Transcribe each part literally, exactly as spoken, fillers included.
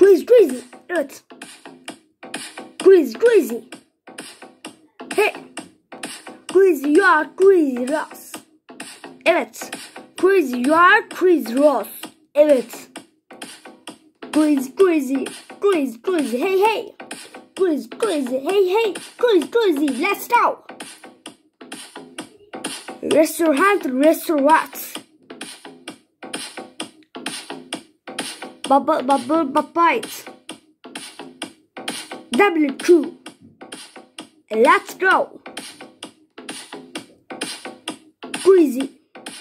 Crazy crazy. Evet. Crazy crazy. Hey. Crazy you are crazy Ross. Evet. Crazy you are crazy Ross. Evet. Crazy crazy. Crazy crazy. Hey hey. Crazy crazy. Hey hey. Crazy crazy. Let's go. Restaurant restaurant. Bubble bubble bite. W Q. Let's go. Crazy.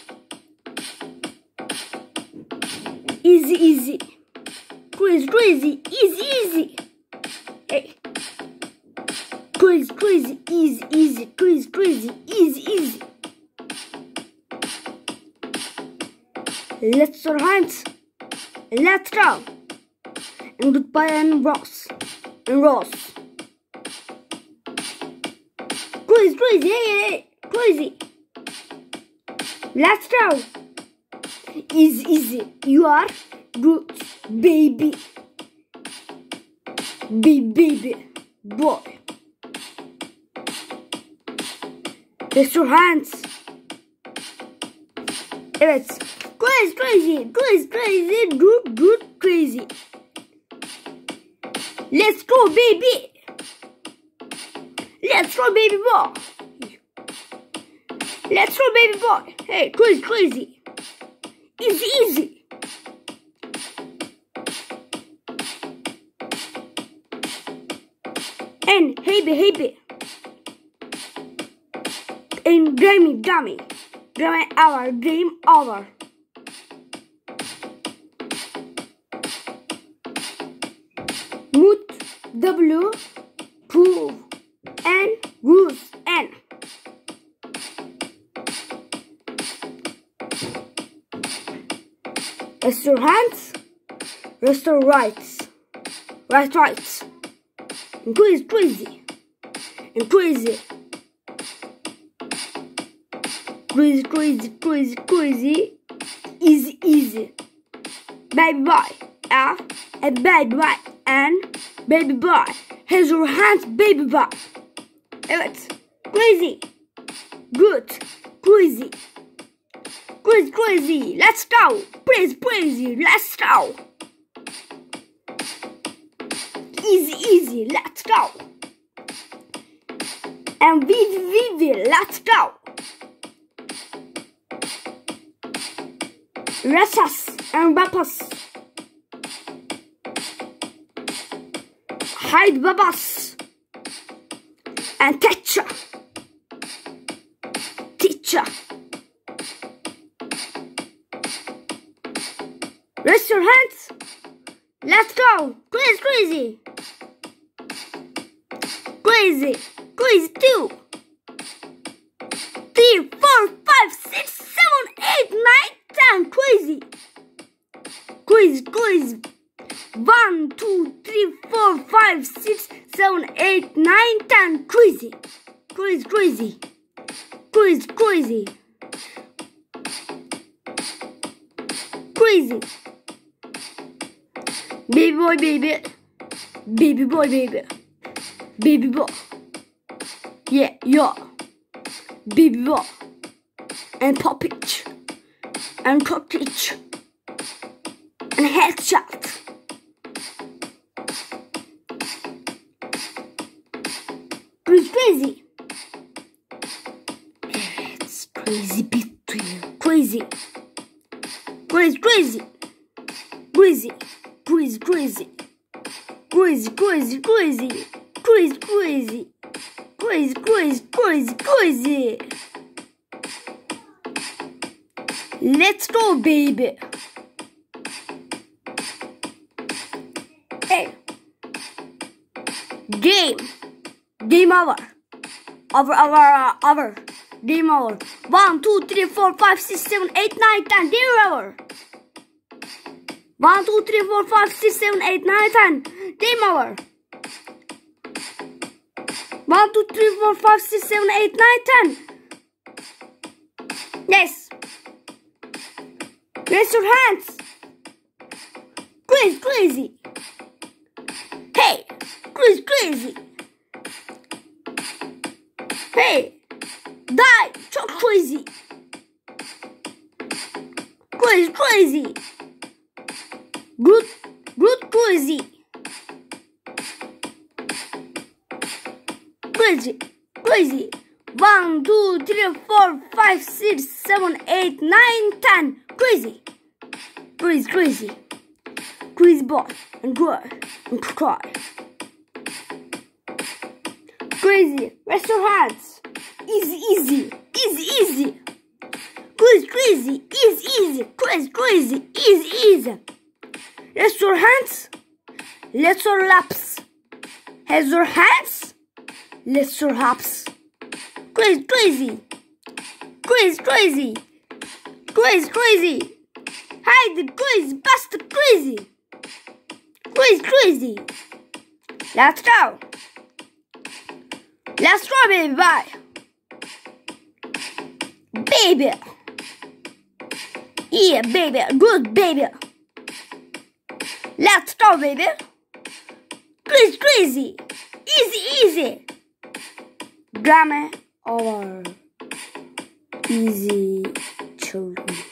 Easy easy. Crazy crazy. Easy easy. Hey. Crazy crazy. Easy easy. Crazy crazy. Easy easy. Let's hunt. Let's go. And goodbye and Ross. And Ross. Crazy, crazy, hey, hey, crazy. Let's go. Easy, easy. You are good, baby. Baby, baby, boy. Raise your hands. Evet. Crazy, crazy, crazy, crazy, good, good, crazy. Let's go, baby. Let's go, baby boy. Let's go, baby boy. Hey, crazy, crazy. Easy, easy. And hey, baby. And Grammy, dummy. Grammy hour, game over. Mood W Proof and Rules N. Rest your hands, rest your rights, right rights, and crazy, crazy, and crazy, crazy, crazy, crazy, crazy, easy, easy, baby boy, ah, and baby boy. And baby boy, here's your hands, baby boy. Evet, crazy, good, crazy, crazy, crazy. Let's go, crazy, crazy. Let's go, easy, easy. Let's go, and vivi, vivi. Let's go. Resas and Bapas. Hide babas and teacher, teacher. Raise your hands. Let's go. Crazy, crazy, crazy, crazy. Two, three, four, five, six, seven, eight, nine, ten. Crazy, crazy, crazy. One, two, three, four, five, six, seven, eight, nine, ten. Crazy, crazy, crazy, crazy, crazy, crazy. Baby boy, baby, baby boy, baby, baby boy. Yeah, yeah. Baby boy and Poppage and Cottage and Headshot. Crazy, crazy. It's crazy between crazy, crazy, crazy, crazy, crazy, crazy, crazy, crazy, crazy, crazy, crazy, crazy, crazy, crazy, crazy. Let's go, baby. Hey, game. Game over. Over, over, over. Game over. One, two, three, four, five, six, seven, eight, nine, ten. Game over. One, two, three, four, five, six, seven, eight, nine, ten. Game over. One, two, three, four, five, six, seven, eight, nine, ten. Yes. Raise your hands. Crazy, crazy. Hey, crazy, crazy. Hey, die, çok crazy. Crazy, crazy. Good, good, crazy. Crazy, crazy. One, two, three, four, five, six, seven, eight, nine, ten. Crazy, crazy, crazy. Crazy boy and girl and cry. Crazy, rest your hands. Easy, easy, easy, easy. Crazy, crazy, easy, easy. Crazy, crazy, easy, easy. Rest your hands. Let your laps. Has your hands. Let your hops. Crazy, crazy. Crazy, crazy. Crazy, crazy. Hide the crazy, bastard crazy. Crazy, crazy. Let's go. Let's go, baby. Bye. Baby. Yeah, baby. Good, baby. Let's go, baby. Crazy, crazy. Easy, easy. Drama over. Easy children.